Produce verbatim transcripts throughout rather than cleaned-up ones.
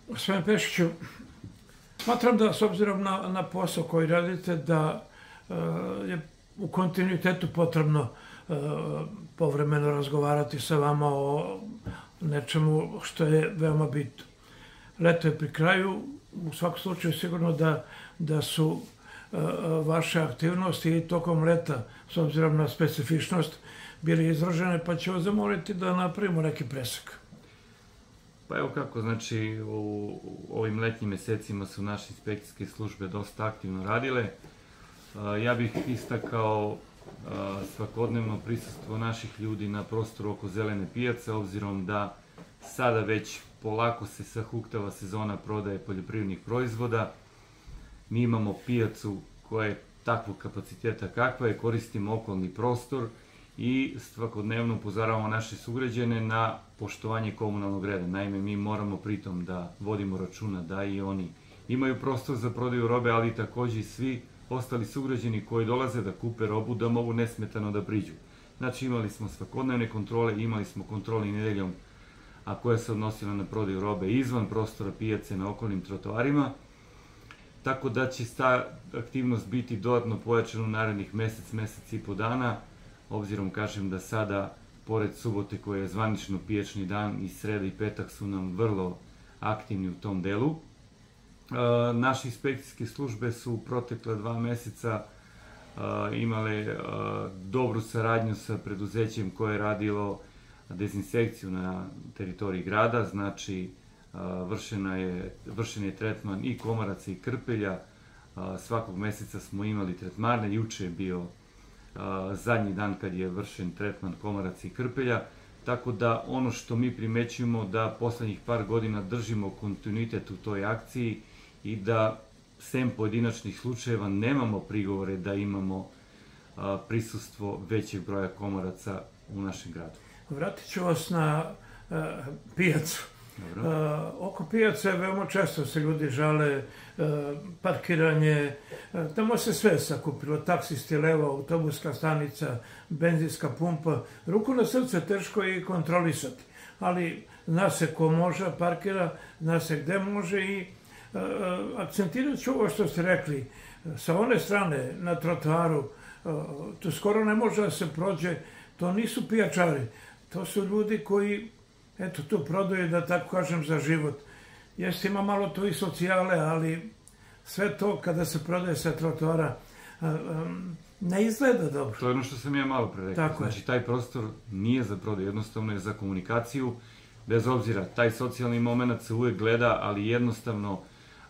Gospodine Pešiću, smatram da s obzirom na, na posao koji radite da uh, je u kontinuitetu potrebno uh, povremeno razgovarati sa vama o nečemu što je veoma bitno. Leto je pri kraju, u svakom slučaju sigurno da, da su uh, vaše aktivnosti i tokom leta, s obzirom na specifičnost, bili izražene, pa ću vas zamoliti da napravimo neki presek. Pa evo kako, znači u ovim letnjim mesecima su naše inspekcijske službe dosta aktivno radile. Ja bih istakao svakodnevno prisustvo naših ljudi na prostoru oko Zelene pijace, obzirom da sada već polako se sahuktava sezona prodaje poljoprivrednih proizvoda. Mi imamo pijacu koja je takvog kapaciteta kakva je, koristimo okolni prostor i svakodnevno upozoravamo naše sugrađane na poštovanje komunalnog reda. Naime, mi moramo pritom da vodimo računa da i oni imaju prostor za prodaju robe, ali takođe i svi ostali sugrađani koji dolaze da kupe robu da mogu nesmetano da priđu. Znači, imali smo svakodnevne kontrole, imali smo kontrole i nedeljom, a koja se odnosila na prodaju robe izvan prostora pijace na okolnim trotoarima. Tako da će ta aktivnost biti dodatno pojačana u narednih mesec, mesec i po dana, obzirom kažem da sada, pored subote koja je zvanično pijačni dan, i sreda i petak su nam vrlo aktivni u tom delu. Naše inspekcijske službe su u protekla dva meseca imale dobru saradnju sa preduzećem koje je radilo dezinsekciju na teritoriji grada, znači vršen je tretman i komaraca i krpelja, svakog meseca smo imali tretmane, juče je bio zadnji dan kad je vršen tretman komaraca i krpelja, tako da ono što mi primećujemo da poslednjih par godina držimo kontinuitet u toj akciji i da sem pojedinačnih slučajeva nemamo prigovore da imamo prisustvo većeg broja komaraca u našem gradu. Vratit ću vas na pijacu. Oko pijace veoma često se ljudi žale, parkiranje, tamo se sve sakupilo, taksisti levo, autobuska stanica, benzinska pumpa. Ruku na srce teško je i kontrolisati, ali zna se ko može, parkira, zna se gde može i akcentirat ću ovo što ste rekli. Sa one strane, na trotoaru, to skoro ne može da se prođe, to nisu pijačari, to su ljudi koji eto, tu prodaju, da tako kažem, za život. Jeste, ima malo tu i socijale, ali sve to kada se prodaje sa trotoara ne izgleda dobro. To je ono što sam ja malo pre rekao. Znači, taj prostor nije za prodaju, jednostavno je za komunikaciju. Bez obzira, taj socijalni moment se uvek gleda, ali jednostavno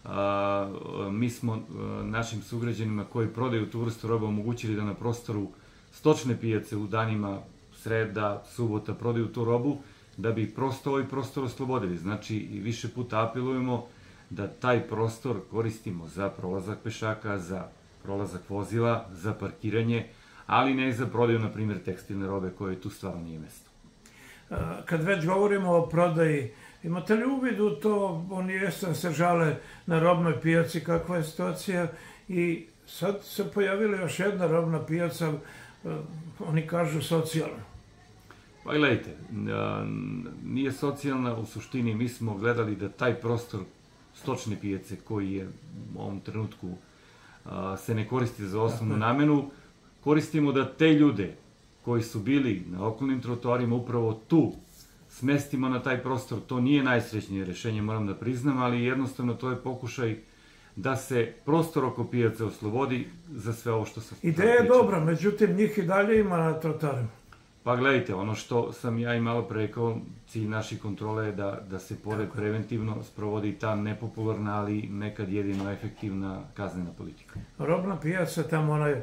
mi smo našim sugrađanima koji prodaju tu vrstu roba omogućili da na prostoru stočne pijace u danima sreda, subota prodaju tu robu, da bi prosto ovaj prostor oslobodili. Znači, i više puta apelujemo da taj prostor koristimo za prolazak pešaka, za prolazak vozila, za parkiranje, ali ne i za prodaju, na primjer, tekstilne robe koje tu stvarno nije mesto. Kad već govorimo o prodaji, imate li uvid u to, oni jeste se žale na robnoj pijaci, kakva je situacija, i sad se pojavila još jedna robna pijaca, oni kažu socijalna. Pa gledajte, nije socijalna u suštini, mi smo gledali da taj prostor stočne pijace koji je u ovom trenutku se ne koristi za osnovnu namenu, koristimo da te ljude koji su bili na okolnim trotoarima upravo tu smestimo na taj prostor. To nije najsrećnije rešenje, moram da priznam, ali jednostavno to je pokušaj da se prostor oko pijace oslobodi za sve ovo što sam pričao. Ideja je dobra, međutim njih i dalje ima na trotoarima. Pa gledajte, ono što sam ja i malo pre rekao, cilj naših kontrole je da se pored preventivno sprovodi ta nepopularna, ali nekad jedino efektivna kaznena politika. Robna pijaca, tamo onaj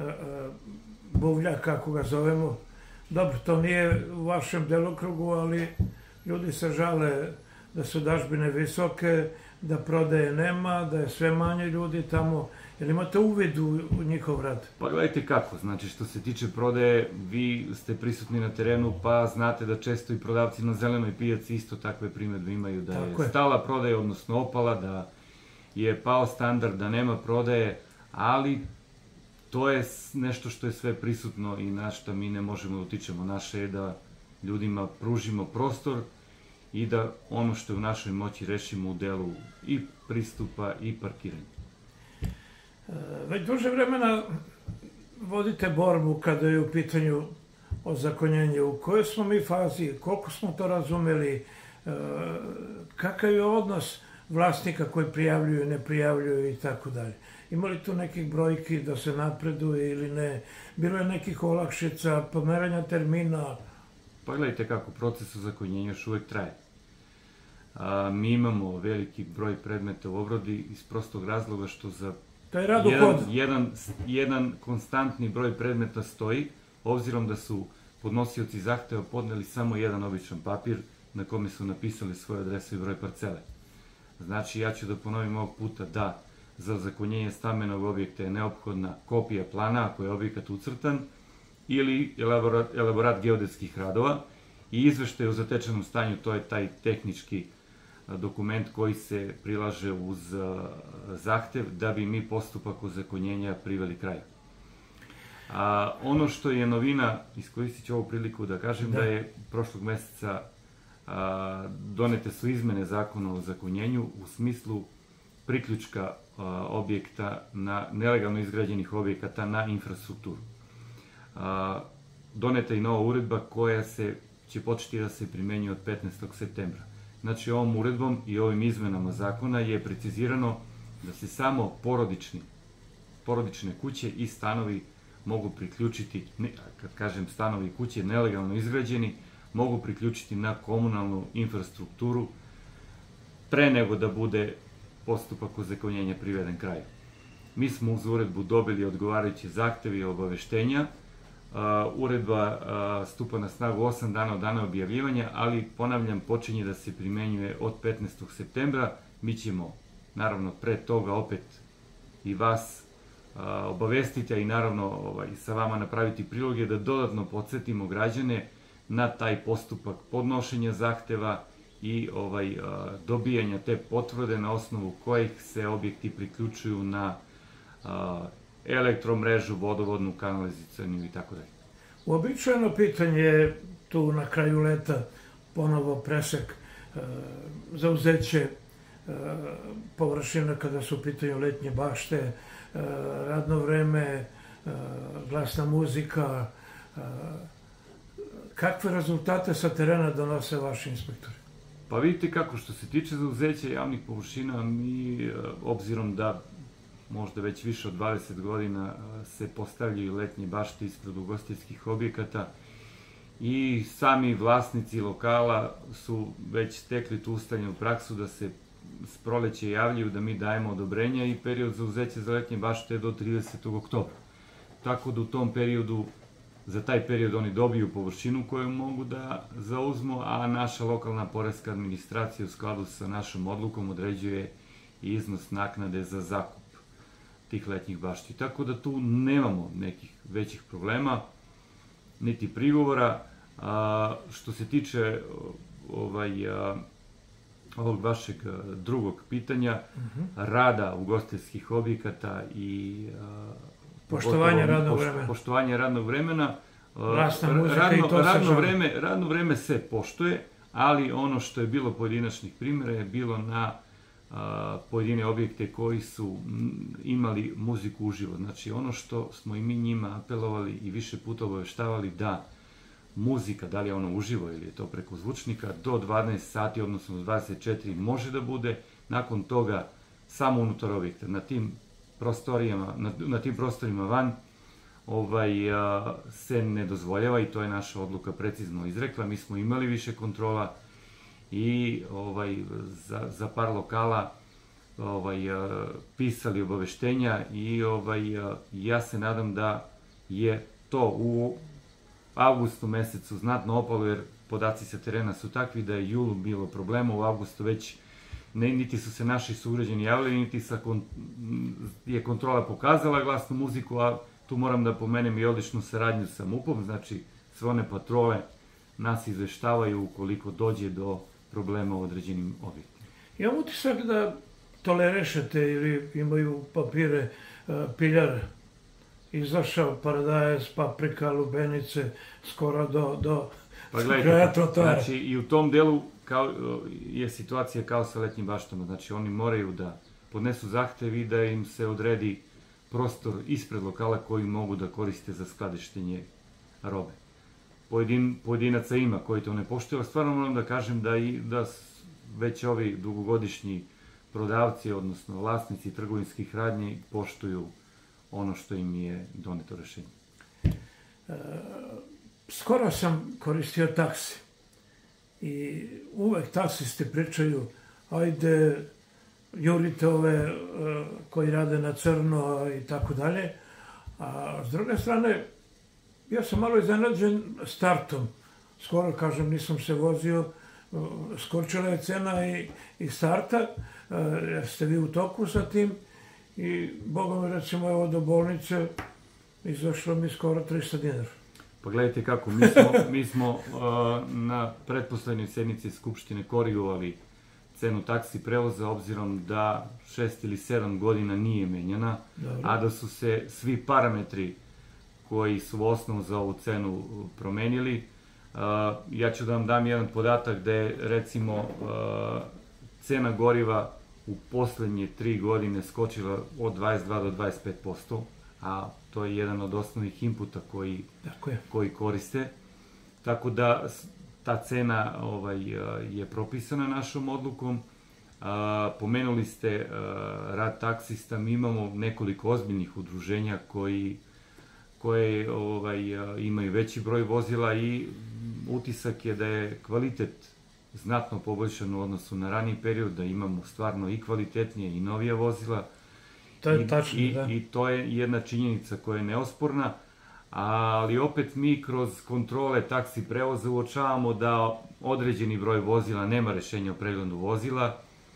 buvljak, kako ga zovemo, dobro, to nije u vašem delokrugu, ali ljudi se žale da su dažbine visoke, da prodaje nema, da je sve manje ljudi tamo. Jel imate uvid u njihov rad? Pa gledajte kako, znači što se tiče prodaje, vi ste prisutni na terenu, pa znate da često i prodavci na zelenoj pijaci isto takve primedbe imaju, da je stala prodaja, odnosno opala, da je pao standard, da nema prodaje, ali to je nešto što je sve prisutno i na što mi ne možemo da utičemo. Naše je da ljudima pružimo prostor i da ono što je u našoj moći rešimo u delu i pristupa i parkiranja. Već duže vremena vodite borbu kada je u pitanju ozakonjenje. U kojoj smo mi fazi, koliko smo to razumeli, kakav je odnos vlasnika koji prijavljuju, ne prijavljuju i tako dalje. Ima li tu nekih brojki da se napreduje ili ne? Bilo je nekih olakšica, pomeranja termina? Pa gledajte kako, proces ozakonjenja još uvek traje. A, mi imamo veliki broj predmeta u obradi iz prostog razloga što za to je rad u jedan, hodu. jedan, jedan konstantni broj predmeta stoji, obzirom da su podnosioci zahteva podneli samo jedan običan papir na kome su napisali svoje adrese i broj parcele. Znači, ja ću da ponovim ovog puta da za ozakonjenje stambenog objekta je neophodna kopija plana ako je objekat ucrtan ili elaborat, elaborat geodetskih radova i izveštaj o zatečenom stanju, to je taj tehnički dokument koji se prilaže uz zahtev da bi mi postupak ozakonjenja priveli kraju. A, ono što je novina, iskoristit ću ovu priliku da kažem da, da je prošlog meseca a, donete su izmene zakona o ozakonjenju u smislu priključka a, objekta na nelegalno izgrađenih objekata na infrastrukturu. A, doneta je i nova uredba koja se, će početi da se primenjuje od petnaestog septembra. Znači, ovom uredbom i ovim izmenama zakona je precizirano da se samo porodični, porodične kuće i stanovi mogu priključiti, kad kažem stanovi i kuće nelegalno izgrađeni, mogu priključiti na komunalnu infrastrukturu pre nego da bude postupak ozakonjenja priveden kraju. Mi smo uz uredbu dobili odgovarajuće zahteve i obaveštenja. Uredba stupa na snagu osam dana od dana objavljivanja, ali ponavljam, počinje da se primenjuje od petnaestog septembra. Mi ćemo, naravno, pre toga opet i vas obavestiti, a i naravno ovaj, sa vama napraviti priloge da dodatno podsjetimo građane na taj postupak podnošenja zahteva i ovaj, dobijanja te potvrde na osnovu kojih se objekti priključuju na elektromrežu, vodovodnu, kanalizacionu i tako dalje. Uobičajeno pitanje je tu na kraju leta ponovo presek, zauzeće površina kada su u pitanju letnje bašte, radno vreme, glasna muzika. Kakve rezultate sa terena donose vaši inspektori? Pa vidite kako, što se tiče zauzeća javnih površina, mi, obzirom da možda već više od dvadeset godina se postavljaju letnje bašte ispred ugostiteljskih objekata i sami vlasnici lokala su već stekli tu ustaljenu praksu da se s proleće javljaju da mi dajemo odobrenja i period zauzeća za letnje bašte je do tridesetog oktobra. Tako da u tom periodu, za taj period oni dobiju površinu koju mogu da zauzmu, a naša lokalna poreska administracija u skladu sa našom odlukom određuje i iznos naknade za zakup tih letnjih bašti. Tako da tu nemamo nekih većih problema, niti prigovora. A, što se tiče ovaj, a, ovog vašeg drugog pitanja, uh-huh. rada ugostiteljskih objekata i a, poštovanje radnog poš, vremena. Poštovanje radnog vremena. Glasna muzika radno, i to radno vreme, radno vreme se poštuje, ali ono što je bilo pojedinačnih primjera je bilo na a, pojedine objekte koji su imali muziku uživo. Znači, ono što smo i mi njima apelovali i više puta obaveštavali da muzika, da li je ono uživo ili je to preko zvučnika, do dvanaest sati, odnosno do dvadeset četiri može da bude, nakon toga samo unutar objekta. Na tim prostorijama, na, na tim prostorima van ovaj, a, se ne dozvoljava i to je naša odluka precizno izrekla. Mi smo imali više kontrola i ovaj, za, za par lokala ovaj, a, pisali obaveštenja i ovaj, a, ja se nadam da je to u avgustu mesecu znatno opalo, jer podaci sa terena su takvi da je julu bilo problema, u avgustu već ne, niti su se naši sugrađani javili, niti sa kon, je kontrola pokazala glasnu muziku, a tu moram da pomenem i odličnu saradnju sa MUP-om, znači sve one patrole nas izveštavaju ukoliko dođe do problema u određenim objektima. Imam utisak da tolerišete ili imaju papire uh, piljar izašao paradajz, paprika, lubenice, skoro do, do Pa gledajte, znači i u tom delu kao, je situacija kao sa letnjim baštama, znači oni moraju da podnesu zahtev i da im se odredi prostor ispred lokala koji mogu da koriste za skladištenje robe. Pojedin, pojedinaca ima koji to ne poštuju, ali stvarno moram da kažem da, i, da već ovi dugogodišnji prodavci, odnosno vlasnici trgovinskih radnji, poštuju ono što im je doneto rešenje. E, skoro sam koristio taksi i uvek taksisti pričaju, ajde, jurite ove koji rade na crno i tako dalje, a s druge strane, ja sam malo iznenađen startom. Skoro, kažem, nisam se vozio, skočila je cena i, i starta, jer ste vi u toku sa tim i, Boga mi, recimo, evo do bolnice izašlo mi skoro trista dinara. Pa gledajte kako, mi smo, mi smo uh, na pretposlednjoj sednici Skupštine korigovali cenu taksi prevoza, obzirom da šest ili sedam godina nije menjana, Dobre. a da su se svi parametri koji su osnov za ovu cenu promenili. Uh, ja ću da vam dam jedan podatak da je, recimo, uh, cena goriva u poslednje tri godine skočila od dvadeset dva do dvadeset pet posto, a to je jedan od osnovnih inputa koji, koji koriste. Tako da ta cena ovaj, je propisana našom odlukom. A, pomenuli ste a, rad taksista, mi imamo nekoliko ozbiljnih udruženja koji, koje ovaj, a, imaju veći broj vozila i utisak je da je kvalitet znatno poboljšan u odnosu na raniji period, da imamo stvarno i kvalitetnije i novija vozila. To je tačno, I, da. I to je jedna činjenica koja je neosporna, ali opet mi kroz kontrole taksi prevoza uočavamo da određeni broj vozila nema rešenja o pregledu vozila,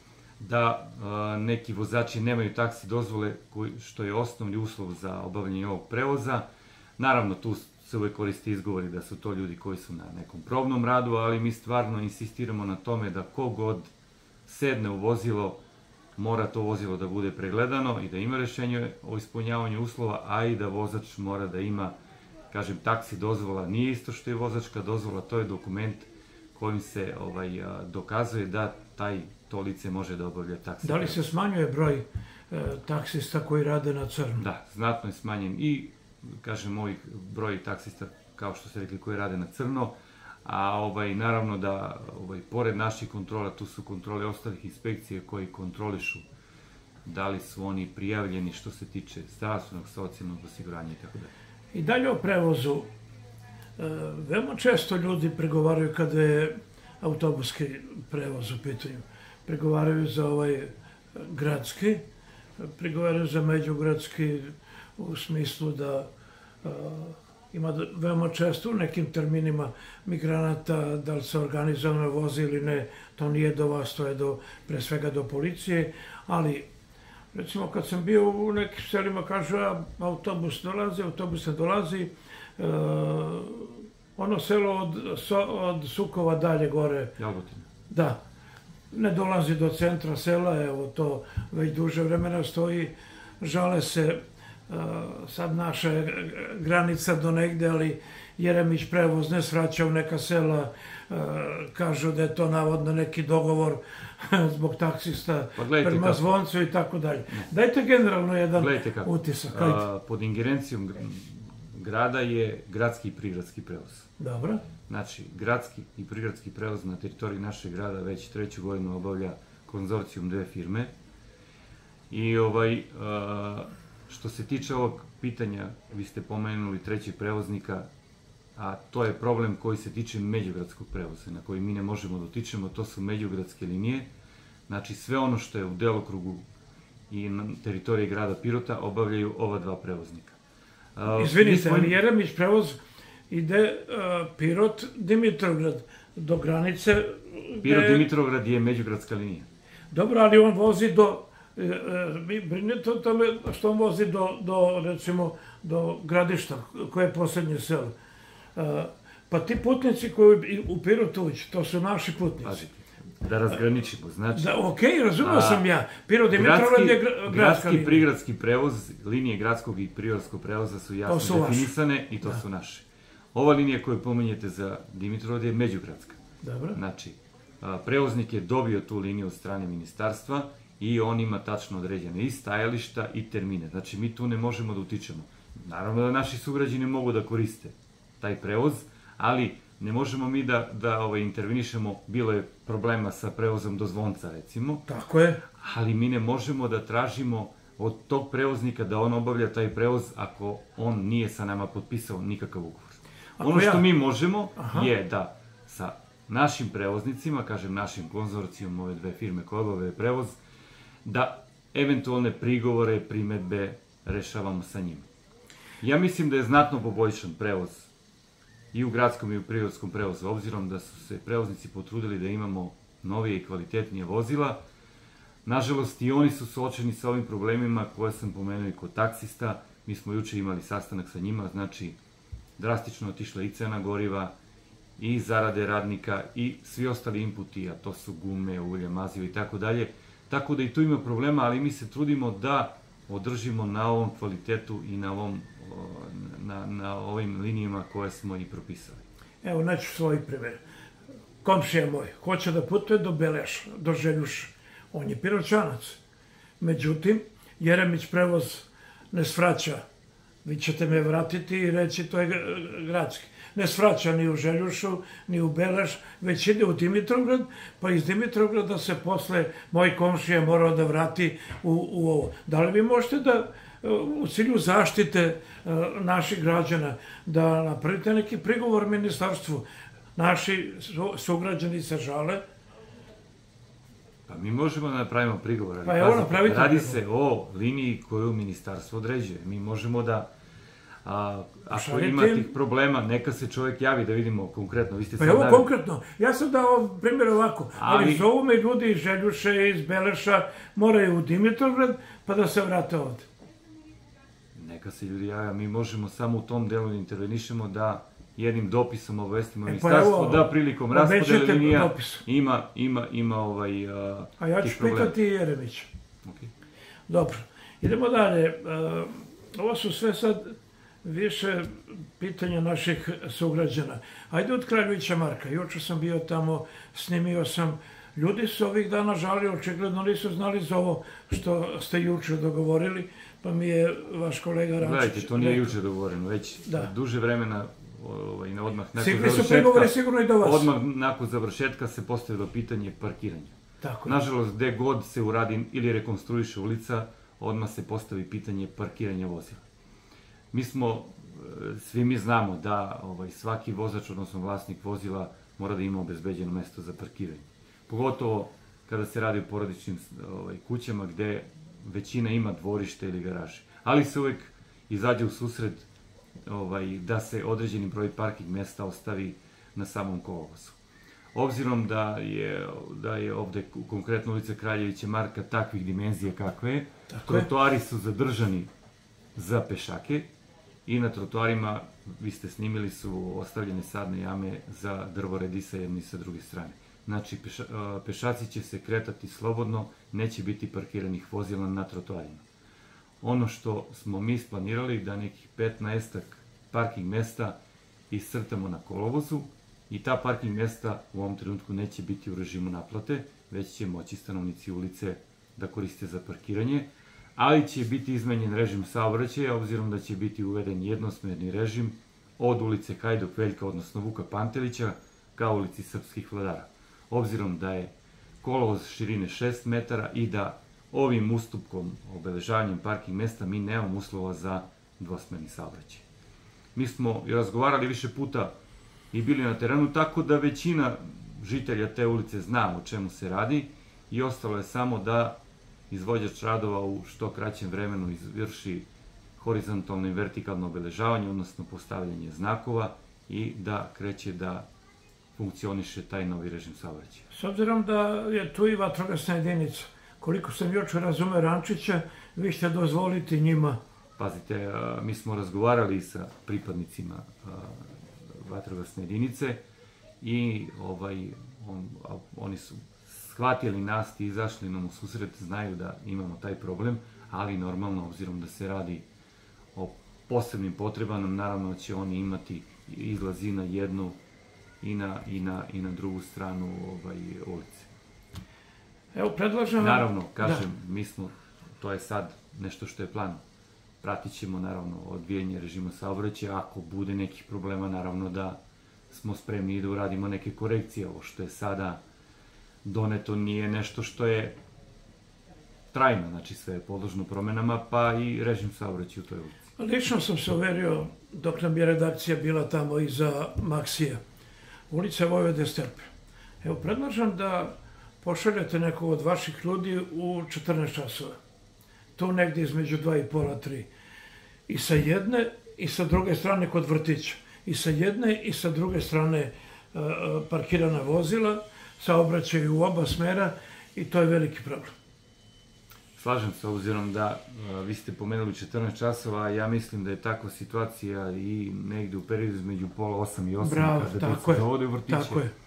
da a, neki vozači nemaju taksi dozvole, koji, što je osnovni uslov za obavljanje ovog prevoza. Naravno, tu se uvek koriste izgovori da su to ljudi koji su na nekom probnom radu, ali mi stvarno insistiramo na tome da kogod sedne u vozilo, mora to vozilo da bude pregledano i da ima rešenje o ispunjavanju uslova, a i da vozač mora da ima, kažem, taksi dozvola. Nije isto što je vozačka dozvola, to je dokument kojim se ovaj, dokazuje da taj, to lice može da obavlja taksi. Da li se smanjuje broj e, taksista koji rade na crno? Da, znatno je smanjen i, kažem, ovih broj taksista, kao što ste rekli, koji rade na crno, a ovaj, naravno da, ovaj, pored naših kontrola, tu su kontrole ostalih inspekcija koji kontrolišu da li su oni prijavljeni što se tiče zdravstvenog, socijalnog osiguranja i tako dalje. I dalje o prevozu. E, veoma često ljudi pregovaraju kada je autobuski prevoz u pitanju. Pregovaraju za ovaj gradski, pregovaraju za međugradski u smislu da e, ima veoma često u nekim terminima migranata, da li se organizovano vozi ili ne, to nije do vas, to je do, pre svega do policije, ali recimo kad sam bio u nekim selima, kažu, a, autobus dolazi, autobus ne dolazi, e, ono selo od, so, od Sukova dalje gore, Jagotina. Da, ne dolazi do centra sela, evo to već duže vremena stoji, žale se. Uh, sad naša je granica do negde, ali Jeremić prevoz ne svraća u neka sela, uh, kažu da je to navodno neki dogovor zbog taksista pa prema Zvoncu i tako dalje. Dajte generalno jedan utisak. A, pod ingerencijom grada je gradski i prigradski prevoz. Dobro. Znači, gradski i prigradski prevoz na teritoriji našeg grada već treću godinu obavlja konzorcijum dve firme i ovaj... A, što se tiče ovog pitanja, vi ste pomenuli trećeg prevoznika, a to je problem koji se tiče međugradskog prevoza, na koji mi ne možemo da utičemo, to su međugradske linije. Znači, sve ono što je u delokrugu i na teritoriji grada Pirota obavljaju ova dva prevoznika. Izvinite, ali Jeremić prevoz ide Pirot, Dimitrovgrad, do granice... Pirot, Dimitrovgrad je međugradska linija. Dobro, ali on vozi do... Mi brinete o tome što on vozi do, do, recimo, do Gradišta, koje je posljednje selo. Pa ti putnici koji u Pirotu ući, to su naši putnici. Pazite, da razgraničimo, znači... Da, okej, razumio sam ja. Pirot Dimitrovgrad je gradska gradski, linija. prigradski prevoz, linije gradskog i prigradskog prevoza su jasno definisane i to su naše. Ova linija koju pomenjete za Dimitrovgrad je međugradska. Dobro. Znači, prevoznik je dobio tu liniju od strane ministarstva i on ima tačno određene i stajališta i termine. Znači, mi tu ne možemo da utičemo. Naravno da naši sugrađani mogu da koriste taj prevoz, ali ne možemo mi da, da ovaj, intervenišemo, bilo je problema sa prevozom do Zvonca, recimo. Tako je. Ali mi ne možemo da tražimo od tog prevoznika da on obavlja taj prevoz ako on nije sa nama potpisao nikakav ugovor. Ako ono što ja... mi možemo Aha. je da sa našim prevoznicima, kažem našim konzorcijom, ove dve firme koje obavljaju prevoz, da eventualne prigovore, primedbe rešavamo sa njima. Ja mislim da je znatno poboljšan prevoz i u gradskom i u prigradskom prevozu, obzirom da su se prevoznici potrudili da imamo novije i kvalitetnije vozila. Nažalost, i oni su suočeni sa ovim problemima koje sam pomenuo i kod taksista. Mi smo juče imali sastanak sa njima, znači drastično otišla i cena goriva, i zarade radnika, i svi ostali inputi, a to su gume, ulje, mazivo i tako dalje. Tako da i tu ima problema, ali mi se trudimo da održimo na ovom kvalitetu i na, ovom, na, na ovim linijama koje smo i propisali. Evo, naću svoj primjer. Komšija moj hoće da putuje do Beleša, do Željuša. On je Piroćanac. Međutim, Jeremić prevoz ne svraća. Vi ćete me vratiti i reći to je gradski. Ne svraća ni u Željušu, ni u Beleš, već ide u Dimitrovgrad, pa iz Dimitrovgrada se posle moj komšija morao da vrati u, u ovo. Da li vi možete da, u cilju zaštite naših građana, da napravite neki prigovor ministarstvu? Naši sugrađani se žale. Pa mi možemo da napravimo prigovor, ali pa evo, napravite radi prigovor. se o liniji koju ministarstvo određuje. Mi možemo da, a, ako Šalite ima im... tih problema, neka se čovjek javi da vidimo konkretno. Vi ste pa sad evo navili... konkretno, ja sam dao primjer ovako, ali, ali zovu me ljudi iz Željuše, iz Beleša, moraju u Dimitrovgrad, pa da se vrate ovde. Neka se ljudi javlja, mi možemo samo u tom delu da intervenišemo, da jednim dopisom obavestimo e, ministarstvo, pa da prilikom raspodele linija ima, ima, ima ovaj uh, a ja ću pitati Jeremića. Okay. Dobro, idemo dalje. Uh, ovo su sve sad više pitanja naših sugrađana. Ajde od Kraljevića Marka. Juče sam bio tamo, snimio sam. Ljudi su ovih dana žali, očigledno nisu znali za ovo što ste juče dogovorili, pa mi je vaš kolega Rančić... Gledajte, to nije juče dogovoreno, već da. duže vremena, ovaj, odmah nakon Sigli završetka... su pregovori sigurno i do vas. Odmah nakon završetka se postavilo pitanje parkiranja. Tako. Nažalost, gde god se uradi ili rekonstruiše ulica, odmah se postavi pitanje parkiranja vozila. Mi smo, svi mi znamo da ovaj, svaki vozač, odnosno vlasnik vozila, mora da ima obezbeđeno mesto za parkiranje. Pogotovo kada se radi o porodičnim ovaj, kućama gde većina ima dvorište ili garaže. Ali se uvek izađe u susret ovaj, da se određeni broj parking mesta ostavi na samom kolovozu. Obzirom da je, da je ovde konkretno ulica Kraljevića Marka takvih dimenzija kakve je, trotoari su zadržani za pešake i na trotoarima, vi ste snimili, su ostavljene sadne jame za drvored i sa jedne i sa druge strane. Znači, peša, pešaci će se kretati slobodno, neće biti parkiranih vozila na trotoarima. Ono što smo mi isplanirali da nekih petnaestak parking mesta iscrtamo na kolovozu i ta parking mesta u ovom trenutku neće biti u režimu naplate, već će moći stanovnici ulice da koriste za parkiranje, ali će biti izmenjen režim saobraćaja, obzirom da će biti uveden jednosmerni režim od ulice Hajduk Veljka, odnosno Vuka Pantelića, ka ulici Srpskih vladara. Obzirom da je kolovoz širine šest metara i da ovim ustupkom, obeležavanjem parking mesta, mi nemamo uslova za dvosmerni saobraćaj. Mi smo razgovarali više puta i bili na terenu, tako da većina žitelja te ulice zna o čemu se radi i ostalo je samo da izvođač radova u što kraćem vremenu izvrši horizontalno i vertikalno obeležavanje, odnosno postavljanje znakova i da kreće da funkcioniše taj novi režim saobraćaja. S obzirom da je tu i vatrogasna jedinica, koliko sam juče razumeo Rančića, vi ćete dozvoliti njima? Pazite, mi smo razgovarali sa pripadnicima vatrogasne jedinice i ovaj, on, oni su shvatili nas i izašli nam u susret, znaju da imamo taj problem, ali normalno, obzirom da se radi o posebnim potrebama, naravno će oni imati izlazi na jednu i na, i na, i na drugu stranu ovaj, ulice. Evo, predlažem... Naravno, kažem, da. Mi smo, to je sad nešto što je plan. Pratit ćemo, naravno, odvijanje režima saobraćaja. Ako bude nekih problema, naravno da smo spremni da uradimo neke korekcije. Ovo što je sada doneto nije nešto što je trajno, znači sve je podložno promenama, pa i režim saobraćaja u toj ulici. Lično sam se uverio, dok nam je redakcija bila tamo iza Maksija, ulica Vojvode Stepe. Evo, predlažem da pošaljete nekog od vaših ljudi u četrnaest časova. Tu negdje između dva i pola, tri. I sa jedne i sa druge strane kod vrtića. I sa jedne i sa druge strane parkirana vozila, saobraćaju u oba smera i to je veliki problem. Slažem se, obzirom da vi ste pomenuli četrnaest časova, ja mislim da je takva situacija i negde u periodu između pola osam i osam, Bravo, kada deca zavode u vrtiće. Tako je.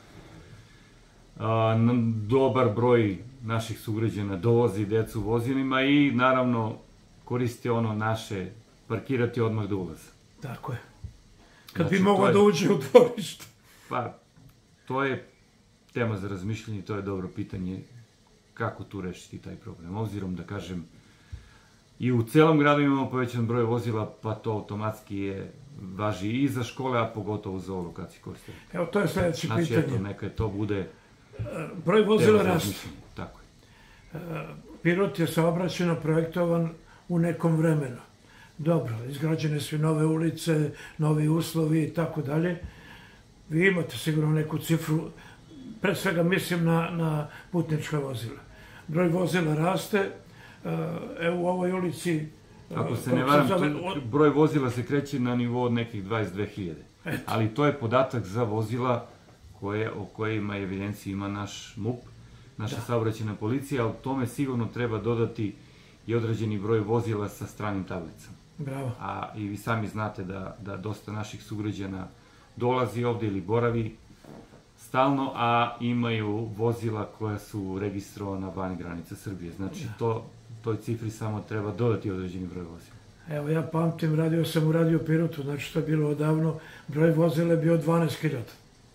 Dobar broj naših sugrađana dovozi decu vozilima i naravno koristi ono naše parkirati odmah do ulaza. Tako je. Kad bi mogao da uđe u dvorište. Pa, to je tema za razmišljanje i to je dobro pitanje kako tu rešiti taj problem. Obzirom da kažem, i u celom gradu imamo povećan broj vozila, pa to automatski je važi i za škole, a pogotovo za ovu lokaciju koju ste. Evo, to je sljedeće pitanje. Znači, eto, neka to bude... Broj vozila raste. Tako je. Pirot je saobraćajno projektovan u nekom vremenu. Dobro, izgrađene su nove ulice, novi uslovi i tako dalje. Vi imate sigurno neku cifru, pre svega mislim na, na putnička vozila. Broj vozila raste, evo u ovoj ulici... Ako se ne varam, zove... broj vozila se kreće na nivou od nekih dvadeset dve hiljade. Ali to je podatak za vozila koje, o kojima evidenciji ima naš M U P, naša da. Saobraćajna policija, ali tome sigurno treba dodati i određeni broj vozila sa stranim tablicama. Bravo. A i vi sami znate da, da dosta naših sugrađana dolazi ovde ili boravi stalno, a imaju vozila koja su registrovana van granica Srbije. Znači, da. to, toj cifri samo treba dodati određeni broj vozila. Evo, ja pamtim, radio sam u Radio Pirotu, znači to je bilo odavno, broj vozila je bio dvanaest hiljada.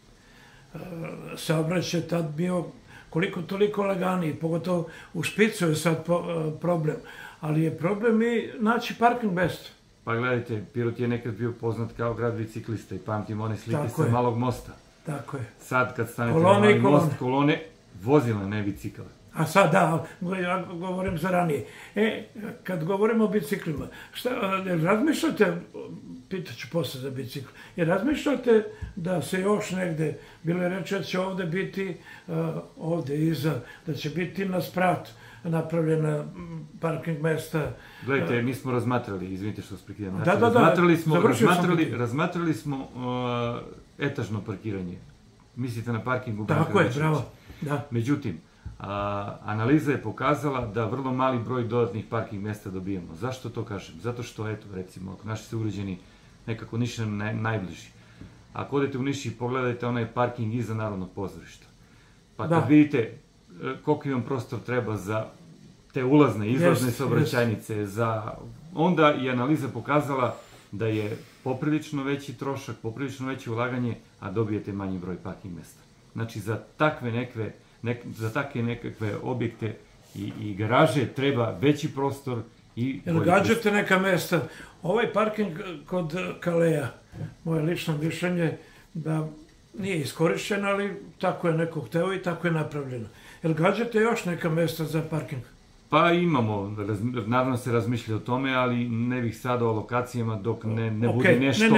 Saobraćaj je tad bio koliko toliko laganiji, pogotovo u Špicu je sad problem, ali je problem i naći parking mjesto. Pa gledajte, Pirot je nekad bio poznat kao grad biciklista i pamtim one slike sa Malog mosta. Tako je. Sad kad stanete na Mali most, kolone, vozila, ne bicikla. A sad da, ja govorim za ranije. E, kad govorimo o biciklima, šta, razmišljate, pitaću posle za bicikl, jer razmišljate da se još negde, bilo je reče da će ovde biti, ovde iza, da će biti na sprat napravljena parking mesta. Gledajte, mi smo razmatrali, izvinite što se prekidam. Da, da, da, razmatrali smo etažno parkiranje. Mislite na parkingu? Tako je, bravo. Međutim, analiza je pokazala da vrlo mali broj dodatnih parking mjesta dobijemo. Zašto to kažem? Zato što, eto, recimo, ako naši sugrađani nekako Niš nam najbliži. Ako odete u Niš i pogledajte onaj parking iza Narodnog pozorišta, pa kad vidite koliko vam prostor treba za te ulazne, izlazne saobraćajnice, onda je analiza pokazala da je poprilično veći trošak, poprilično veće ulaganje, a dobijete manji broj parking mjesta. Znači, za takve nekve za takve nekakve objekte i garaže treba veći prostor i... Jel gađate neka mesta? Ovaj parking kod Kaleja, moje lično mišljenje, da nije iskorišćen, ali tako je neko hteo i tako je napravljeno. Jel gađate još neka mesta za parking? Pa imamo, naravno se razmišlja o tome, ali ne bih sada o lokacijama dok ne bude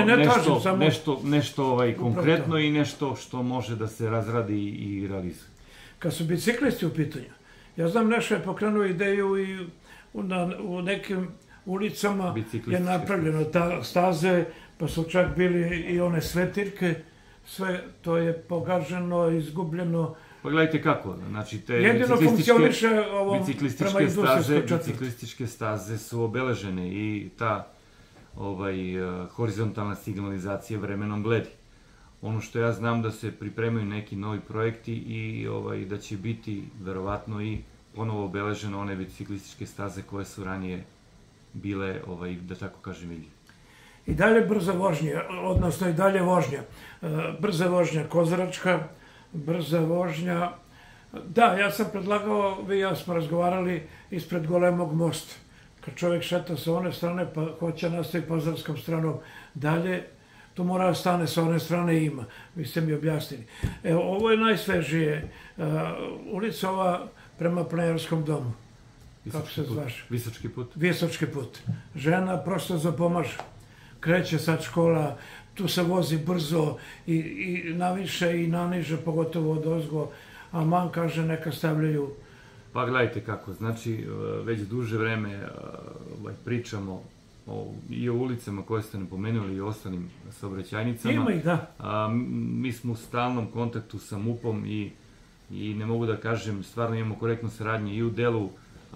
nešto konkretno i nešto što može da se razradi i realizuje. Kad su biciklisti u pitanju, ja znam nešto je pokrenuo ideju i u nekim ulicama je napravljeno ta staze, pa su čak bili i one svetirke, sve to je pogaženo, izgubljeno. Pa gledajte kako, znači te jedino funkcioniše ovo prema industrijskoj četvrti. Biciklističke staze su obeležene i ta horizontalna signalizacija vremenom bledi. Ono što ja znam da se pripremaju neki novi projekti i da će biti verovatno i ponovo obeležene one biciklističke staze koje su ranije bile, da tako kažem, vidljive. I dalje brza vožnja, odnosno i dalje vožnja. Brza vožnja Kozaračka, brza vožnja... Da, ja sam predlagao, vi i ja smo razgovarali ispred Golemog mosta. Kad čovjek šeta sa one strane pa hoće nastaviti pazarskom stranom dalje, to mora stane sa one strane ima. Vi ste mi objasnili. Evo, ovo je najsvežije. Ulica ova prema Planerskom domu. Kako se zvaš? Visočki put. Visočki put. Žena prosto zapomaže. Kreće sad škola, tu se vozi brzo i naviše i naniže, pogotovo od ozgo. A man kaže neka stavljaju... Pa gledajte kako, znači već duže vreme pričamo i o ulicama koje ste napomenuli i o ostalim saobraćajnicama. Ima ih, da. Mi smo u stalnom kontaktu sa MUP-om i ne mogu da kažem, stvarno imamo korektnu saradnju i u delu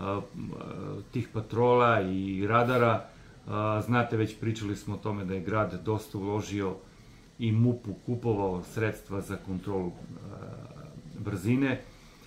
tih patrola i radara. Znate, već pričali smo o tome da je grad dosta uložio i MUP-u kupovao sredstva za kontrolu brzine.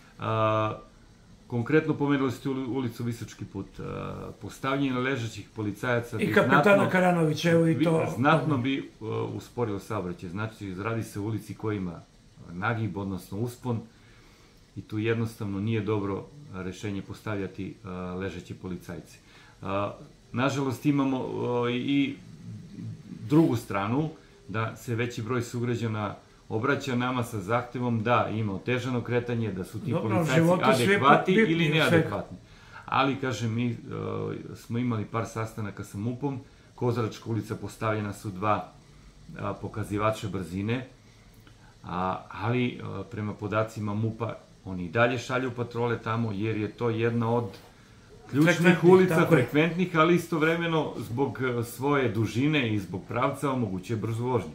Konkretno pomenuli ste ulicu Visočki put. Postavljanje ležećih policajaca... I kapetana Karanovića, evo i to... Znatno bi usporilo saobraćaj. Znači, radi se o ulici koja ima nagib, odnosno uspon, i tu jednostavno nije dobro rešenje postavljati ležeće policajce. Nažalost, imamo i drugu stranu, da se veći broj sugrađana obraća nama sa zahtevom da ima otežano kretanje, da su ti policajci adekvatni ili neadekvatni. Ali, kažem, mi smo imali par sastanaka sa MUP-om, Kozaračka ulica postavljena su dva pokazivača brzine, ali prema podacima MUP-a oni i dalje šalju patrole tamo, jer je to jedna od ključnih ulica, frekventnih, ali istovremeno zbog svoje dužine i zbog pravca omogućuje brzu vožnju.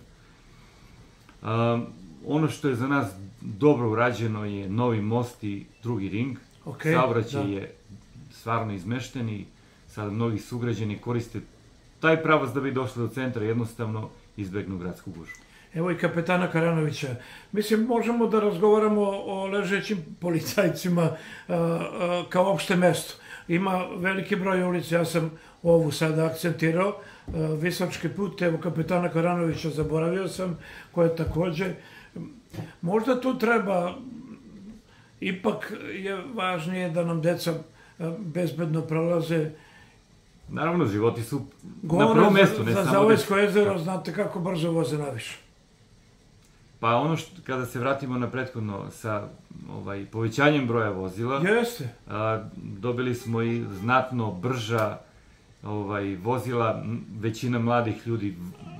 Ono što je za nas dobro urađeno je novi most i drugi ring. Saobraćaj je stvarno izmešten i sada mnogi sugrađani koriste taj pravac da bi došli do centra, jednostavno izbegnu gradsku gužvu. Evo i kapetana Karanovića. Mislim, možemo da razgovaramo o ležećim policajcima kao opšte mesto. Ima veliki broj ulica, ja sam ovu sada akcentirao, Visočki put, evo kapetana Karanovića zaboravio sam, koje takođe, možda tu treba, ipak je važnije da nam deca bezbedno prolaze. Naravno, životi su na prvom mestu, ne samo deca. Za Ovojsko jezero znate kako brzo voze naviše. Pa ono što, kada se vratimo na prethodno sa povećanjem broja vozila, dobili smo i znatno brža vozila, većina mladih ljudi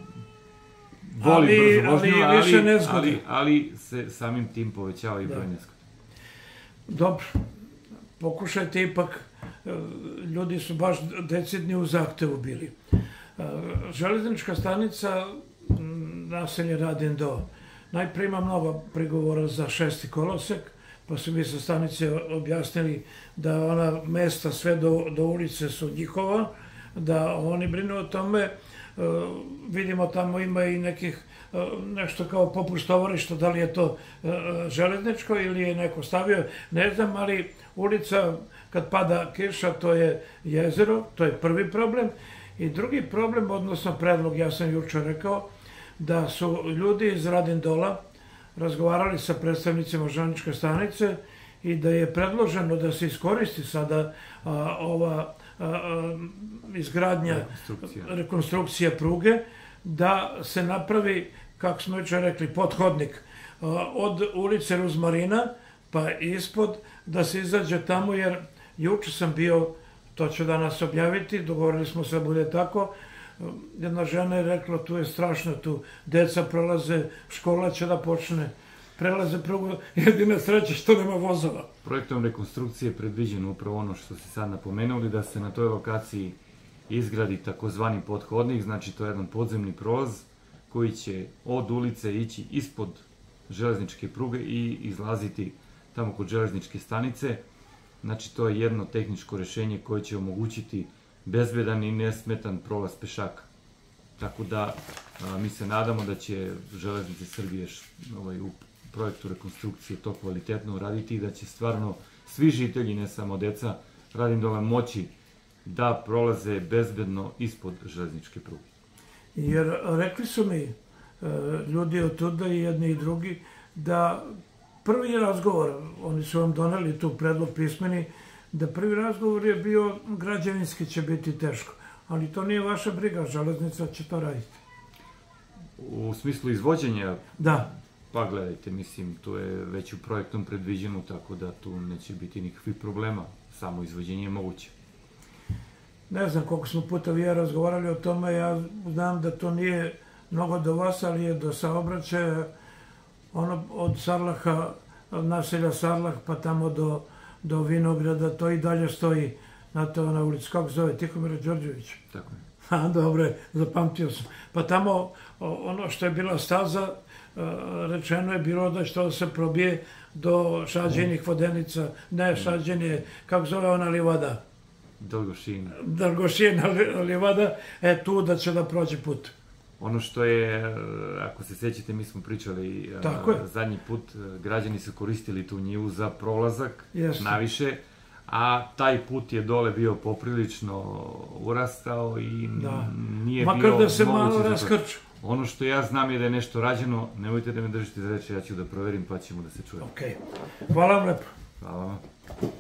voli brzo vožnju, ali se samim tim povećava i broj nezgoda. Dobro, pokušajte ipak, ljudi su baš decidni u zahtevu bili. Železnička stanica, naselje Radin-do, najprej ima mnogo prigovora za šesti kolosek, pa su mi sa stanice objasnili da ona mesta sve do ulice su njihova, da oni brinu o tome. Vidimo tamo ima i nekih, nešto kao popustovarišta, da li je to železničko ili je neko stavio, ne znam, ali ulica kad pada kiša, to je jezero, to je prvi problem. I drugi problem, odnosno predlog, ja sam jučer rekao, da su ljudi iz Radin-dola razgovarali sa predstavnicima železničke stanice i da je predloženo da se iskoristi sada ova izgradnja, rekonstrukcija pruge, da se napravi, kako smo jučer rekli, pothodnik od ulice Ruzmarina pa ispod, da se izađe tamo, jer juče sam bio, to ću danas objaviti, dogovorili smo se da bude tako, jedna žena je rekla, tu je strašno, tu deca prolaze, škola će da počne, prelaze prugu, jedina sreća što nema vozova. Projektom rekonstrukcije je predviđeno upravo ono što ste sad napomenuli, da se na toj lokaciji izgradi takozvani pothodnik, znači to je jedan podzemni prolaz koji će od ulice ići ispod železničke pruge i izlaziti tamo kod železničke stanice. Znači to je jedno tehničko rešenje koje će omogućiti bezbedan i nesmetan prolaz pešaka. Tako da mi se nadamo da će Železnice Srbije u projektu rekonstrukcije to kvalitetno uraditi i da će stvarno svi žitelji, ne samo deca, Radin-dola moći da prolaze bezbedno ispod železničke pruge. Jer rekli su mi ljudi od tuda i jedni i drugi da prvi razgovor, oni su vam doneli tu predlog pismeni, da prvi razgovor je bio građevinski će biti teško, ali to nije vaša briga, železnica će to raditi. U smislu izvođenja? Da. Pa gledajte, mislim, to je već u projektom predviđeno, tako da tu neće biti nikakvih problema, samo izvođenje je moguće. Ne znam koliko smo puta vi ja razgovarali o tome, ja znam da to nije mnogo do vas, ali je do saobraćaja, ono od Sarlaha, naselja Sarlah, pa tamo do, do Vinograda, to i dalje stoji na to na ulici, kako zove, Tihomira Đorđevića. Tako je. A, dobro, zapamtio sam. Pa tamo, ono što je bila staza, rečeno je bilo da će to se probije do Šađenih vodenica, ne Šađenje, kako zove ona livada? Dalgošina. Dalgošina livada, e tu da će da prođe put. Ono što je, ako se sećate, mi smo pričali zadnji put, građani su koristili tu njivu za prolazak, naviše, a taj put je dole bio poprilično urastao i nije bio makar da se malo raskrču. Ono što ja znam je da je nešto rađeno, nemojte da me držite za reč, ja ću da proverim pa ćemo da se čujemo. Okej. Hvala vam lepo. Hvala vam.